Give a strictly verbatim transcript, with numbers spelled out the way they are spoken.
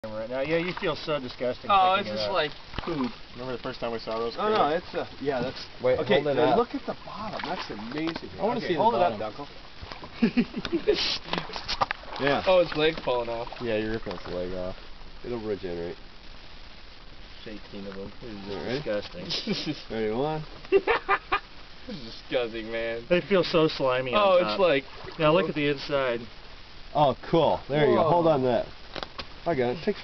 Right now, yeah, you feel so disgusting. Oh, it's it just up. like poop. Remember the first time we saw those? Oh no, it's uh, yeah, that's. Wait, okay, hold it now up. look at the bottom. That's amazing. I want to okay, see hold the it bottom. up, Dunkel. Yeah. Oh, its leg falling off. Yeah, you're ripping its leg off. It'll regenerate. eighteen of them. This Alright. is disgusting. Ready, one. This is disgusting, man. They feel so slimy. Oh, on it's top. like. Now look at the inside. Oh, cool. There you go. Whoa. Hold on to that. I got it. Take